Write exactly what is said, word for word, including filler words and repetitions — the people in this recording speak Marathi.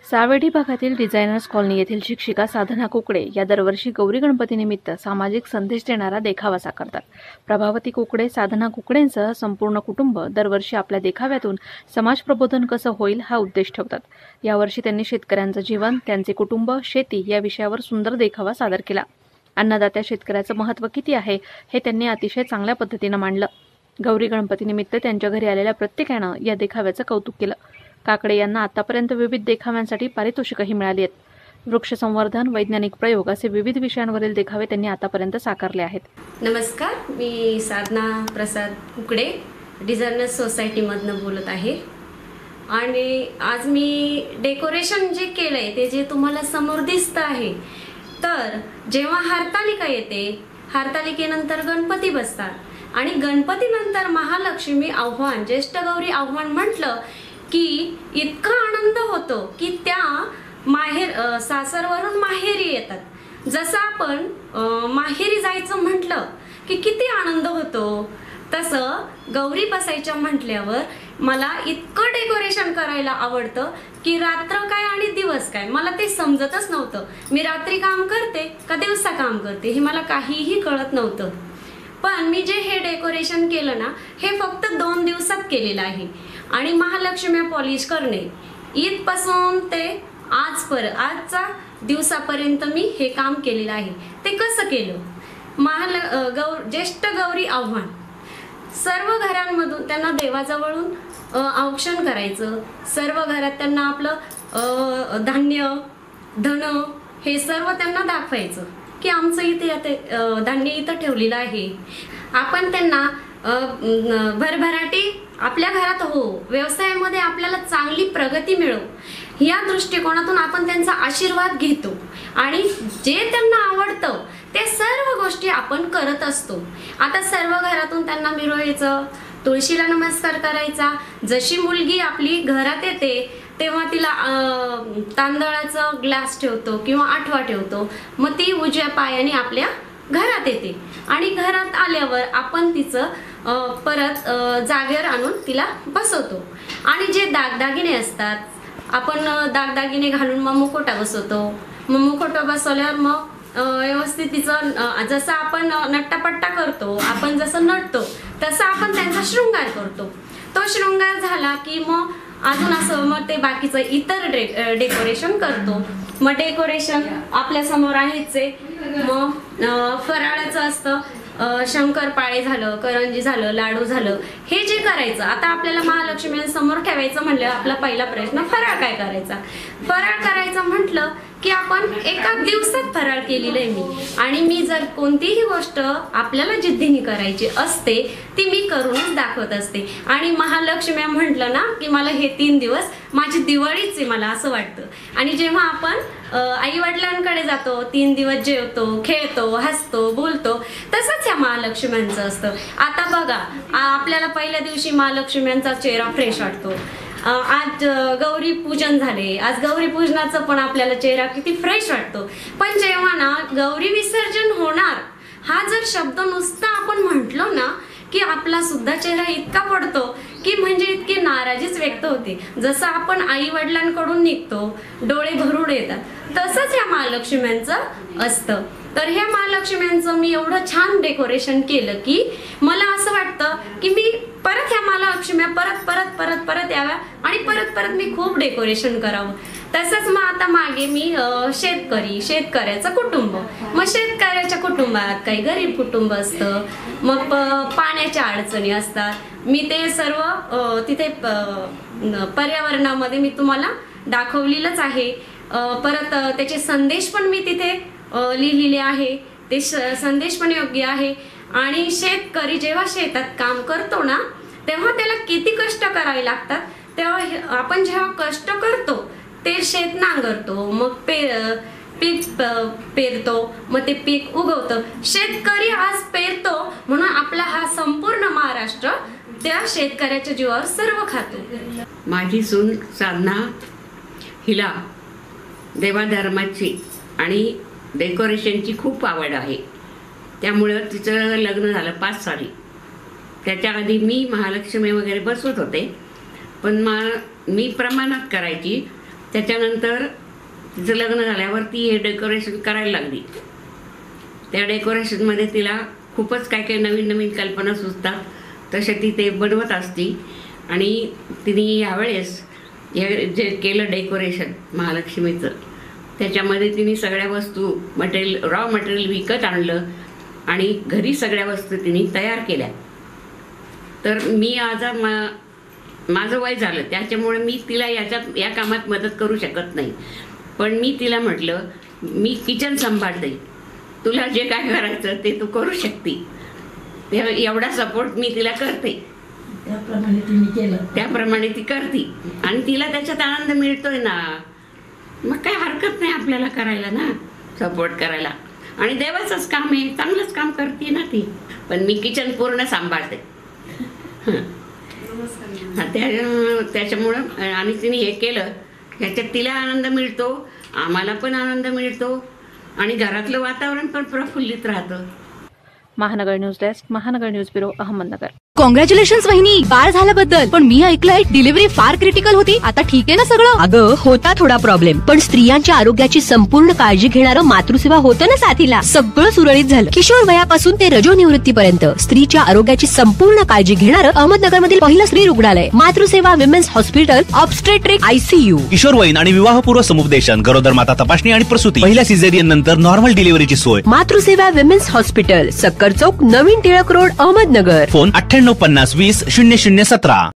सावेडी भागातील डिझायनर्स कॉलनी येथील शिक्षिका साधना कुकडे या दरवर्षी गौरी गणपतीनिमित्त सामाजिक संदेश देणारा देखावा साकारतात। प्रभावती कुकडे, साधना कुकडेंसह संपूर्ण कुटुंब दरवर्षी आपल्या देखाव्यातून समाज प्रबोधन कसं होईल हा उद्देश ठेवतात। यावर्षी त्यांनी शेतकऱ्यांचं जीवन, त्यांचे कुटुंब, शेती या विषयावर सुंदर देखावा सादर केला। अन्नदात्या शेतकऱ्याचं महत्त्व किती आहे हे त्यांनी अतिशय चांगल्या पद्धतीने मांडलं। गौरी गणपतीनिमित्त त्यांच्या घरी आलेल्या प्रत्येकानं या देखाव्याचं कौतुक केलं। काकडे यांना आतापर्यंत विविध देखाव्यांसाठी पारितोषिकही मिळाली आहेत। वृक्ष संवर्धन, वैज्ञानिक प्रयोग असे विविध विषयांवरील देखावे त्यांनी आतापर्यंत साकारले आहेत। नमस्कार, मी साधना प्रसाद कुकडे डिझायनर्स सोसायटीमधनं बोलत आहे आणि आज मी डेकोरेशन जे केलंय ते जे तुम्हाला समोर दिसतं आहे, तर जेव्हा हरतालिका येते, हरतालिकेनंतर गणपती बसतात आणि गणपतीनंतर महालक्ष्मी आव्हान, ज्येष्ठ गौरी आव्हान म्हटलं की इतका आनंद होतो की त्या माहेर सासरवरून माहेरी येतात। जसं आपण माहेरी जायचं म्हटलं की किती आनंद होतो, तसं गौरी बसायच्या म्हटल्यावर मला इतकं डेकोरेशन करायला आवडतं की रात्र काय आणि दिवस काय मला ते समजतच नव्हतं। मी रात्री काम करते का दिवसा काम करते हे मला काहीही कळत नव्हतं। पण मी जे हे डेकोरेशन केलं ना, हे फक्त दोन दिवसात केलेलं आहे आणि महालक्ष्मी पॉलिश करणे इथपासून ते आजपर आजचा दिवसापर्यंत मी हे काम केलेलं आहे। ते कसं केलं? महाल गौ ज्येष्ठ गौरी आव्हान सर्व घरांमधून त्यांना देवाजवळून औक्षण करायचं। सर्व घरात त्यांना आपलं धान्य, धन हे सर्व त्यांना दाखवायचं की आमचं इथे आता धान्य इथं ठेवलेलं आहे। आपण त्यांना भरभराटी आपल्या घरात हो, व्यवसायामध्ये आपल्याला चांगली प्रगती मिळो या दृष्टिकोनातून आपण त्यांचा आशीर्वाद घेतो आणि जे त्यांना आवडतं ते सर्व गोष्टी आपण करत असतो। आता सर्व घरातून त्यांना मिरवायचं, तुळशीला नमस्कार करायचा। जशी मुलगी आपली घरात येते तेव्हा तिला तांदळाचा ग्लास ठेवतो किंवा आठवा ठेवतो, मग ती उजव्या पायाने आपल्या घरात येते आणि घरात आल्यावर आपण तिचं परत जागेवर आणून तिला बसवतो आणि जे दागदागिने असतात आपण दागदागिने घालून मग मुखोटा बसवतो। मग मुखोटा बसवल्यावर मग व्यवस्थित तिचं जसं आपण नट्टापट्टा करतो, आपण जसं नटतो तसं आपण त्यांचा शृंगार करतो। तो शृंगार झाला की मग अजून असं मग ते बाकीचं इतर डे डेकोरेशन करतो। मग डेकोरेशन आपल्या समोर आहेच आहे। मग फराळाचं असतं, शंकरपाळे झालं, करंजी झालं, लाडू झालं, हे जे करायचं आता आपल्याला महालक्ष्मी समोर ठेवायचं म्हणलं आपला पहिला प्रश्न फराळ काय करायचा। फराळ करायचं म्हटलं की आपण एका दिवसात फराळ केलेलं आहे मी आणि मी जर कोणतीही गोष्ट आपल्याला जिद्दीने करायची असते ती मी करूनच दाखवत असते। आणि महालक्ष्मी म्हटलं ना की मला हे तीन दिवस माझी दिवाळीच आहे मला असं वाटतं। आणि जेव्हा आपण आई वडिलांकडे जातो, तीन दिवस जेवतो, खेळतो, हसतो, बोलतो, तसंच या महालक्ष्म्यांचं असतं। आता बघा, आपल्याला पहिल्या दिवशी महालक्ष्म्यांचा चेहरा फ्रेश वाटतो। आज गौरी पूजन झाले, आज गौरी पूजनाचं पण आपल्याला चेहरा किती फ्रेश वाटतो। पण जेव्हा ना गौरी विसर्जन होणार हा जर शब्द नुसता आपण म्हटलो ना की आपला सुद्धा चेहरा इतका पडतो की म्हणजे इतकी नाराजीच व्यक्त होते। जसं आपण आई वडिलांकडून निघतो, डोळे भरून येतात, तसंच या महालक्ष्म्यांचं असतं। तर ह्या महालक्ष्म्यांचं मी एवढं छान डेकोरेशन केलं की मला असं वाटतं की मी परत ह्या महालक्ष्म्या परत परत परत परत याव्या आणि परत परत मी खूप डेकोरेशन करावं। तसंच मग आता मागे मी शेतकरी शेतकऱ्याचं कुटुंब, मग शेतकऱ्याच्या कुटुंबात काही गरीब कुटुंब असतं, मग पाण्याच्या अडचणी असतात। मी ते सर्व तिथे पर्यावरणामध्ये मी तुम्हाला दाखवलेलंच आहे। परत त्याचे संदेश पण मी तिथे लिहिलेले आहे, ते संदेश पण योग्य आहे। आणि शेतकरी जेव्हा शेतात काम करतो ना तेव्हा त्याला किती कष्ट करावे लागतात, तेव्हा आपण जेव्हा कष्ट करतो ते शेत नांगरतो, मग पे पीक पेरतो, मग ते पीक उगवतं। शेतकरी आज पेरतो म्हणून आपला हा संपूर्ण महाराष्ट्र त्या शेतकऱ्याच्या जीवावर सर्व खातो। माझी सून साधना हिला देवाधर्माची आणि डेकोरेशनची खूप आवड आहे, त्यामुळं तिचं लग्न झालं पाच साली। त्याच्या आधी मी महालक्ष्मी वगैरे बसवत होते, पण मा मी प्रमाणात करायची त्याच्यानंतर तिचं लग्न झाल्यावर ती हे डेकोरेशन करायला लागली. त्या डेकोरेशनमध्ये तिला खूपच काय काय नवीन नवीन कल्पना सुचतात, तसे ती ते बनवत असती. आणि तिने यावेळेस हे जे केलं डेकोरेशन महालक्ष्मीचं, त्याच्यामध्ये तिने सगळ्या वस्तू मटेरियल रॉ मटेरियल विकत आणलं आणि घरी सगळ्या वस्तू तिने तयार केल्या. तर मी आज मा माझं वय झालं त्याच्यामुळे मी तिला याच्यात या कामात मदत करू शकत नाही. पण मी तिला म्हटलं, मी किचन सांभाळते, तुला जे काय करायचं ते तू करू शकते. ते एवढा सपोर्ट मी तिला करते. त्याप्रमाणे तिने केलं. त्याप्रमाणे ती करते आणि तिला त्याच्यात आनंद मिळतोय ना, मग काय हरकत नाही आपल्याला करायला ना, सपोर्ट करायला. आणि देवाचंच काम आहे, चांगलंच काम करते ना ती. पण मी किचन पूर्ण सांभाळते. हा, त्या त्याच्यामुळं आणि तिने हे केलं, ह्याच्यात तिला आनंद मिळतो, आम्हाला पण आनंद मिळतो आणि घरातलं वातावरण पण प्रफुल्लित राहतं. Mahanagar news desk, Mahanagar news bureau, Ahmednagar. Congratulation वहिनी, बाळ झाल्याबद्दल. पण मी ऐकलंय डिलिव्हरी फार क्रिटिकल होती. आता ठीक आहे ना सगळं? अगं होता थोडा प्रॉब्लेम, पण स्त्रियांच्या आरोग्याची संपूर्ण काळजी घेणारं मातृसेवा होतं ना साथीला. सगळं सुरळीत झालं. किशोर वयापासून ते रजोनिवृत्तीपर्यंत स्त्रीच्या आरोग्याची संपूर्ण काळजी घेणारं अहमदनगर मधील पहिलं स्त्री रुग्णालय Matruseva women's hospital, obstetric, ICU. किशोरवयीन आणि विवाहपूर्व समुपदेशन, गरोदर माता तपासणी आणि प्रसूती, पहिल्या सिझेरियन नंतर नॉर्मल डिलिव्हरीची सोय. मातृसेवा विमेन्स हॉस्पिटल, सक्कर चौक, नवीन टिळक रोड, अहमदनगर. फोन अठ्ठ्याण्णव पन्नास वीस शून्य शून्य सतरा.